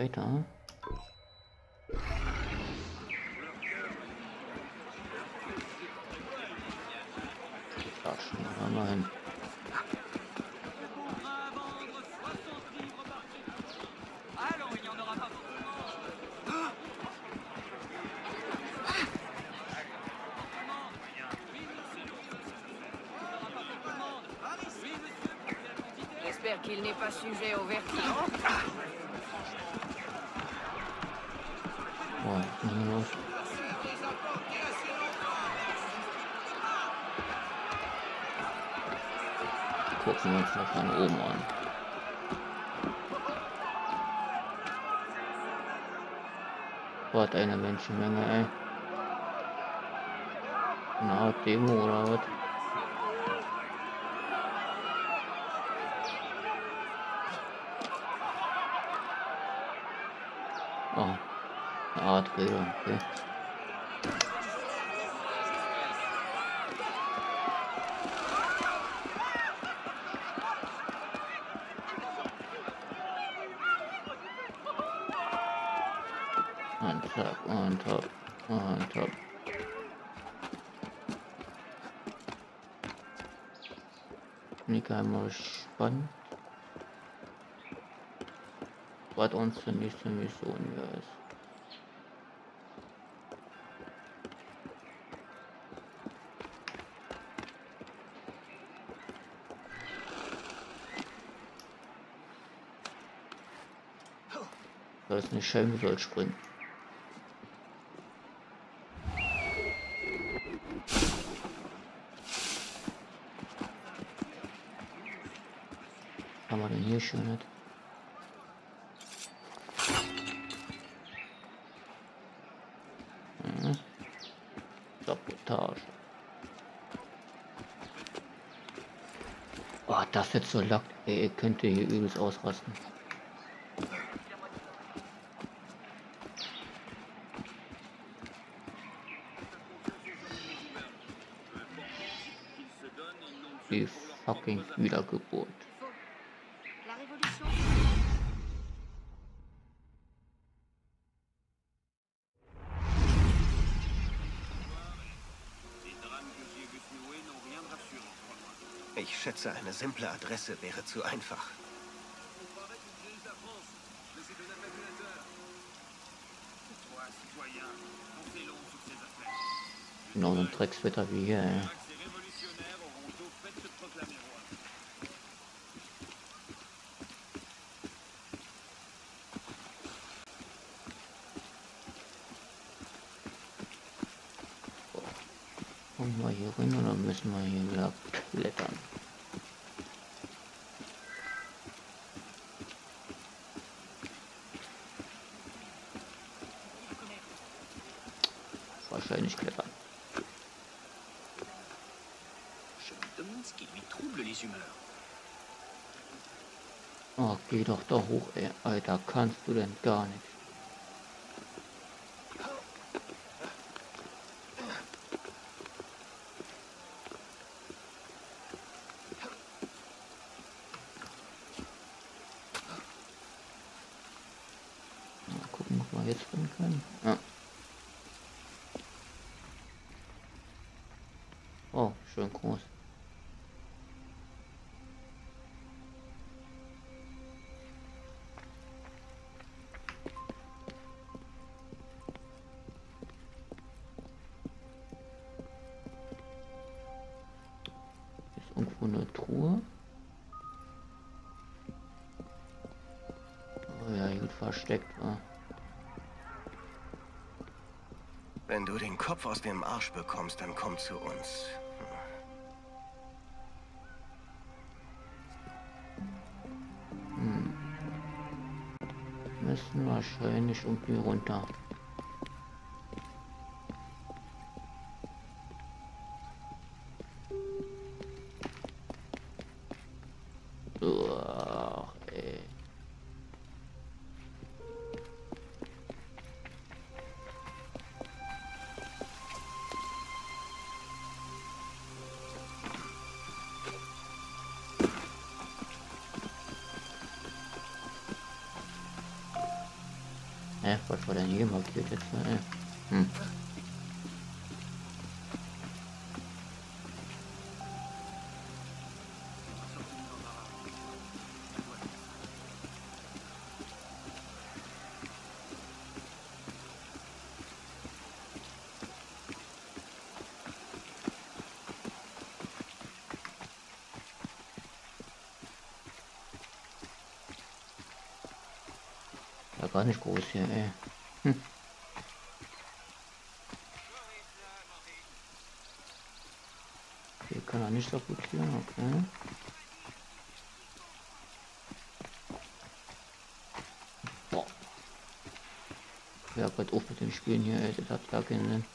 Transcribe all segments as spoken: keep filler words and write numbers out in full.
weiter. Da schon mal hin. J'espère qu'il n'est pas sujet au vertige. Oh, was ist denn los? Gucken wir uns noch von oben an. Was eine Menschenmenge, ey. Eine Art Demo oder was? Oh, eine Art Rede, okay. Und top, und top, und top. Bin ich einmal gespannt, was uns die nächste Mission hier ist. Weil es nicht Schelm soll springen. Haben wir denn hier schon nicht? Mhm. Sabotage. Oh, das jetzt so lackt. Ey, ihr könnt hier übelst ausrasten. Die fucking Wiedergeburt. Ich schätze, eine simple Adresse wäre zu einfach. Genau so ein Dreckswetter wie hier, ey. Kommen wir hier rein oder müssen wir hier wieder klettern? Wahrscheinlich klettern. Oh, geh doch da hoch, ey. Alter, kannst du denn gar nicht. Mal gucken, ob wir jetzt drin können. Ja. Oh, schön groß. Irgendwo eine Truhe. Oh ja, gut versteckt war. Wenn du den Kopf aus dem Arsch bekommst, dann komm zu uns. Hm. Müssen wahrscheinlich irgendwie runter. Uah, ey. Hä, was war denn hier markiert jetzt? Äh? Hm. Ja, gar nicht groß hier, ey. Hm. Hier kann er nicht sabotieren, okay. Boah. Ja, gerade auf mit dem Spielen hier, ey, das hat gar keinen Sinn.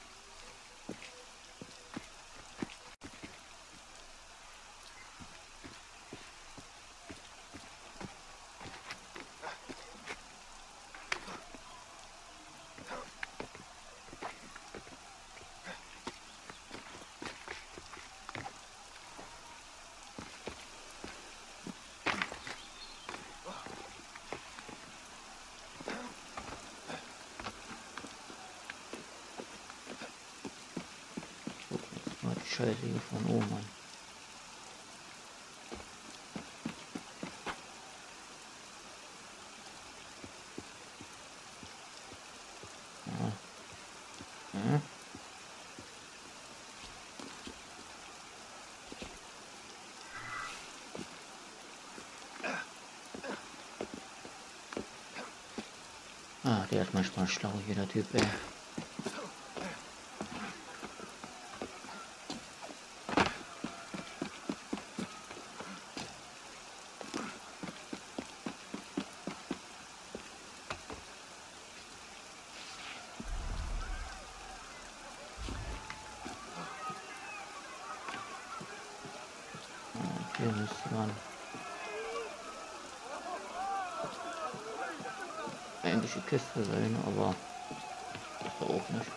Scheiße hier von oben an. Ja. Ja. Ah, der ist manchmal schlau, jeder Typ, ey. Hier müsste man eigentlich die Kiste sein, aber das ist auch nicht.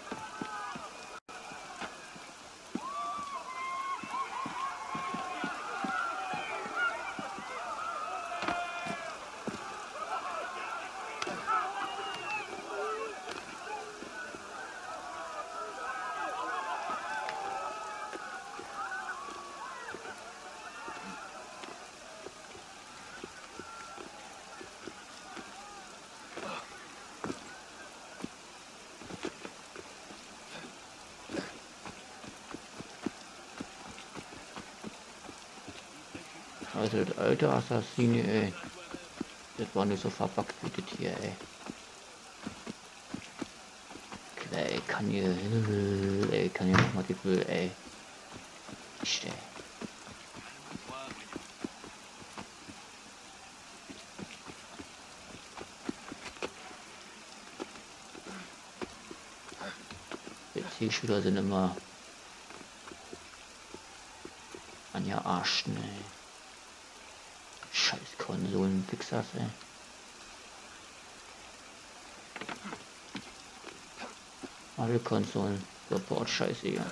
Also das alte Assassine, ey, das war nicht so verpackt wie das hier, ey. Ey, kann hier, ey, kann hier nochmal die Müll, ey. Echt, ey. Die Zielschüler sind immer an ihr Arsch, ne. Scheiß Konsolen, Fixers, ey. Alle Konsolen, Support, scheiße, ja.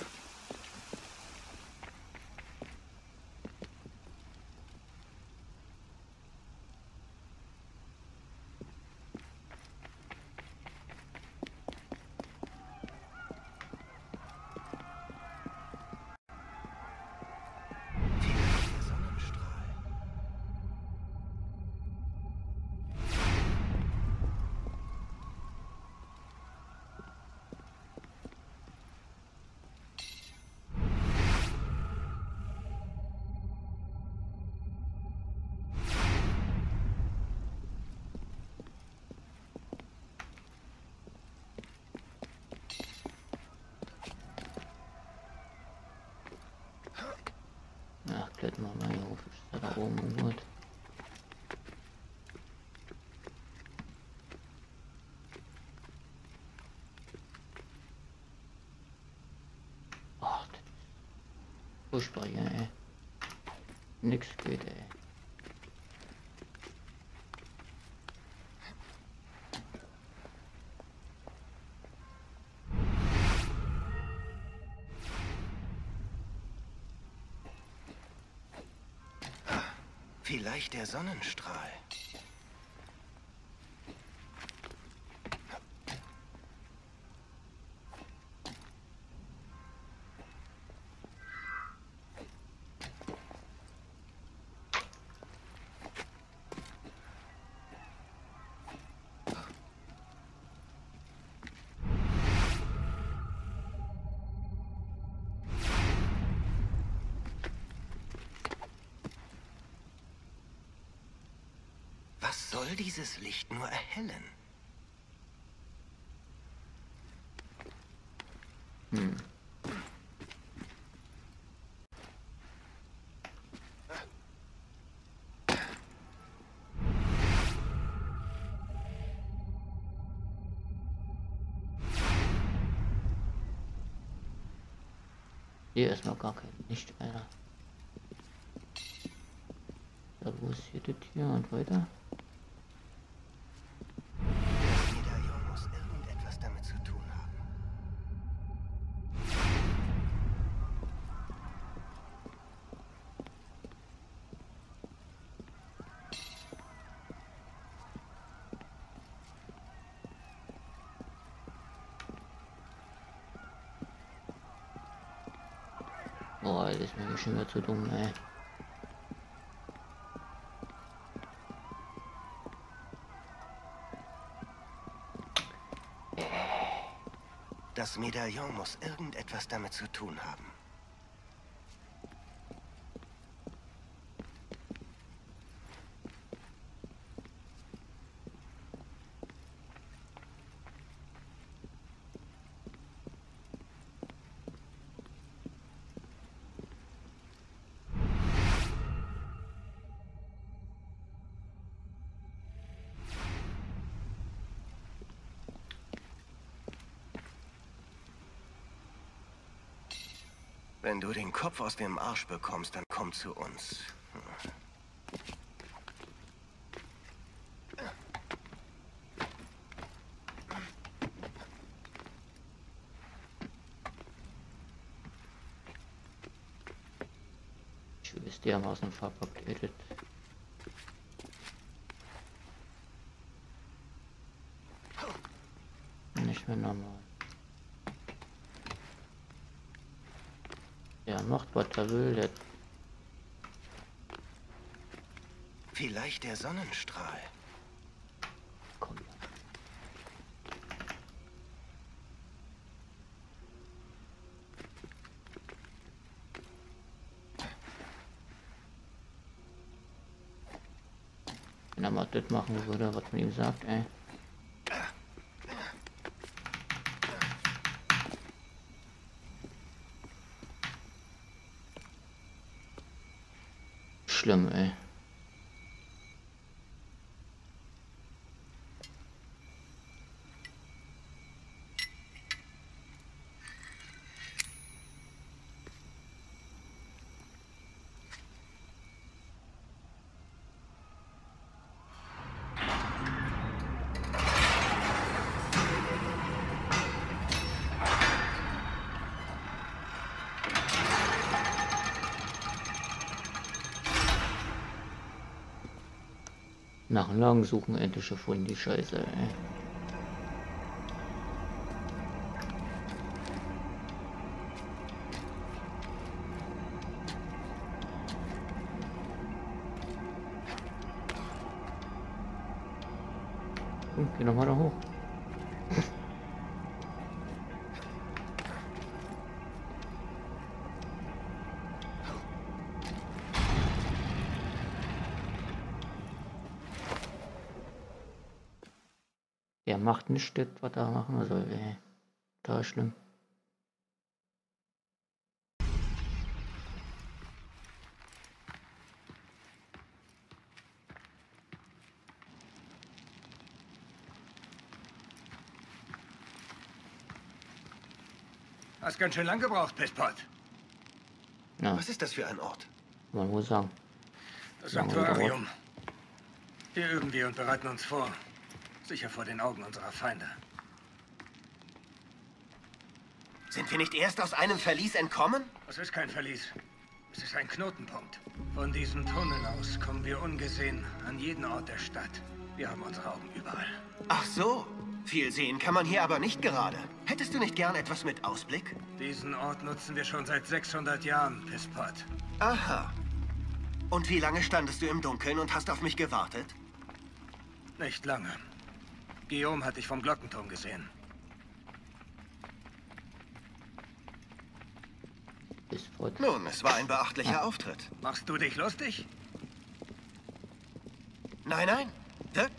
Ach, klettern wir mal hier hoch, ist da, da oben irgendwas. Ach, das ist furchtbar hier, ey. Nix geht, ey. Vielleicht der Sonnenstrahl. soll dieses Licht nur erhellen? Hm. Hier ist noch gar kein Licht, Alter. Da, wo ist hier die Tür und weiter? Das Medaillon muss irgendetwas damit zu tun haben. Boah, das ist mir schon wieder zu dumm, ey. Das Medaillon muss irgendetwas damit zu tun haben. Wenn du den Kopf aus dem Arsch bekommst, dann komm zu uns. Hm. Ich weiß, die haben aus dem Fahrpaket. Nicht mehr normal. Ja, macht was er will. Der Vielleicht der Sonnenstrahl. kommt. Wenn er mal das machen würde, was man ihm sagt, ey. Schlimm, ey. Nach lang suchen endlich gefunden, die Scheiße, ey. Hm, geh noch mal da hoch. Er macht nicht das, was er machen soll, ey. Da ist schlimm. Hast ganz schön lang gebraucht, Pisspot. Ja, Was ist das für ein Ort? man muss sagen. Das Lange Sanktuarium. Hier üben wir und bereiten uns vor. Sicher vor den Augen unserer Feinde. Sind wir nicht erst aus einem Verlies entkommen? Es ist kein Verlies. Es ist ein Knotenpunkt. Von diesem Tunnel aus kommen wir ungesehen an jeden Ort der Stadt. Wir haben unsere Augen überall. Ach so. Viel sehen kann man hier aber nicht gerade. Hättest du nicht gern etwas mit Ausblick? Diesen Ort nutzen wir schon seit sechshundert Jahren, Pisspot. Aha. Und wie lange standest du im Dunkeln und hast auf mich gewartet? Nicht lange. Guillaume hat dich vom Glockenturm gesehen. Bis fort. Nun, es war ein beachtlicher Auftritt. Machst du dich lustig? Nein, nein. Wirk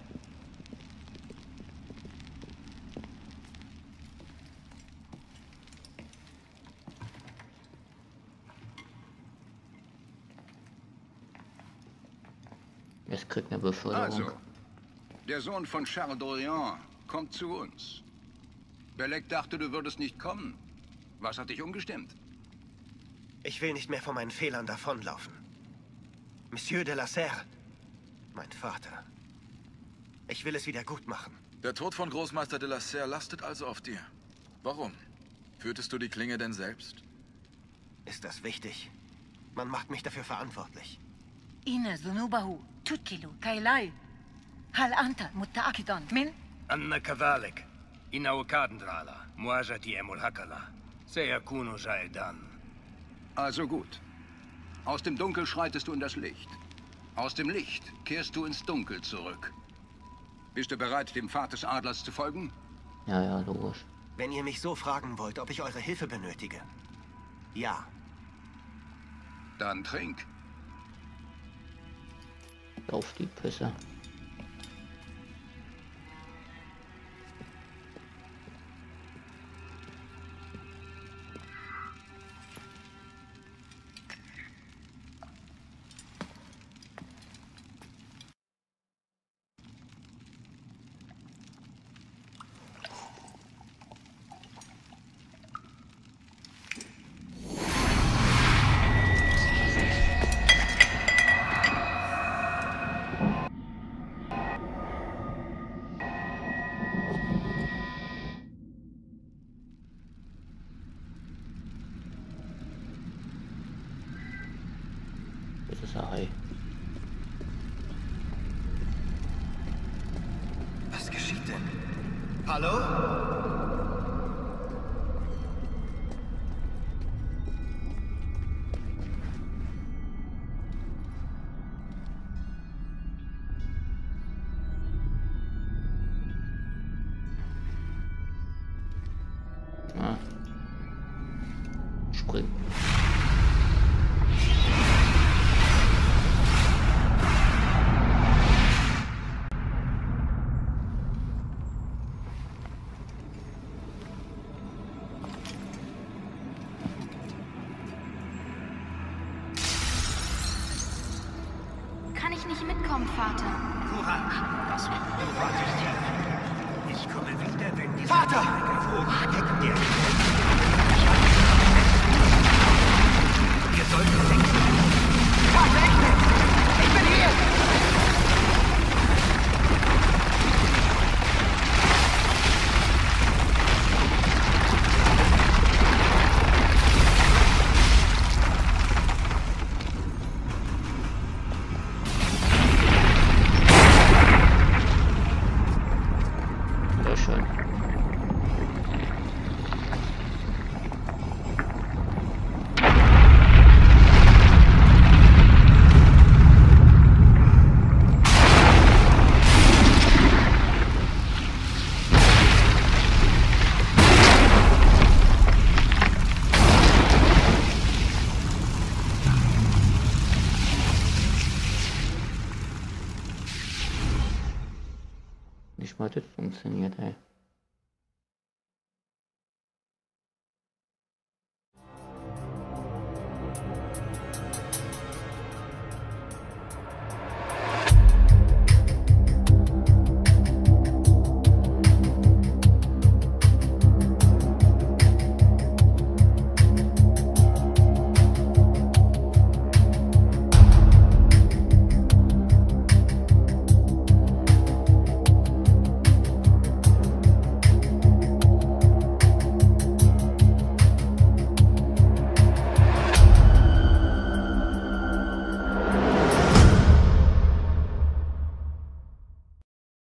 krieg eine Beförderung. Also, der Sohn von Charles d'Orléans kommt zu uns. Belek dachte, du würdest nicht kommen. Was hat dich umgestimmt? Ich will nicht mehr von meinen Fehlern davonlaufen. Monsieur de la Serre, mein Vater. Ich will es wieder gut machen. Der Tod von Großmeister de la Serre lastet also auf dir. Warum? Führtest du die Klinge denn selbst? Ist das wichtig? Man macht mich dafür verantwortlich. إن ذنوبه تتكل كي لا هل أنت متأكد من؟ أن كذلك إنه كادندرالا مواجهة أمولهكلا سيكون جائدا. Also gut. Aus dem Dunkel schreitest du in das Licht. Aus dem Licht kehrst du ins Dunkel zurück. Bist du bereit, dem Pfad des Adlers zu folgen? Ja, ja, logisch. Wenn ihr mich so fragen wollt, ob ich eure Hilfe benötige. Ja. Dann trink. Auf die Pisse. Das ist ein Hai. Was geschieht denn? Hallo? Ah. Spring. Kann ich nicht mitkommen, Vater? Courage, das wird du wartest hier. Ich komme wieder, wenn dieser Vater! Wo steckt der? Wir sollten weg. Vater, ich bin! Ich bin hier! Sehr schön. Nicht mal das funktioniert, ey.